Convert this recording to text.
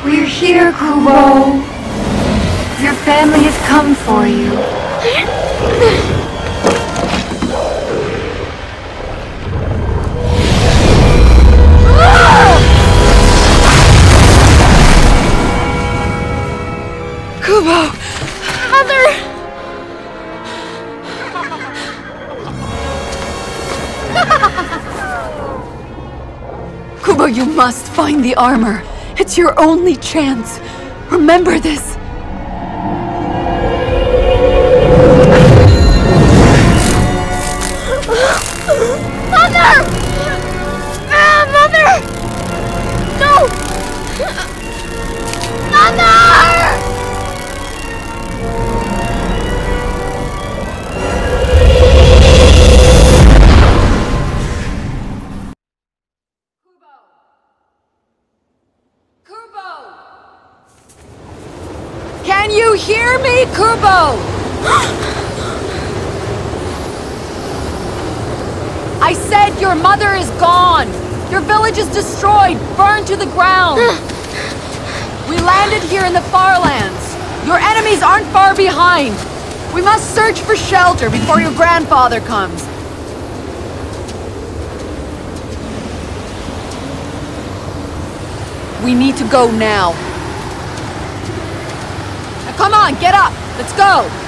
We're here, Kubo. Your family has come for you. Kubo! Mother! Kubo, you must find the armor. It's your only chance. Remember this. Mother! Mother! No! Mother! Can you hear me, Kubo? I said your mother is gone. Your village is destroyed, burned to the ground. We landed here in the far lands. Your enemies aren't far behind. We must search for shelter before your grandfather comes. We need to go now. Come on, get up! Let's go!